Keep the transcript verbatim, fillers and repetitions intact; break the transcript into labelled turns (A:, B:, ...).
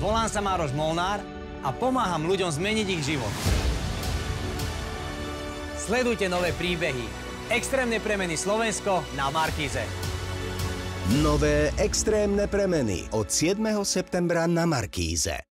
A: Volám sa Mároš Molnár a pomáham ľuďom zmeniť ich život. Sledujte nové príbehy. Extrémne premeny Slovensko na Markíze.
B: Nové extrémne premeny od siedmeho septembra na Markíze.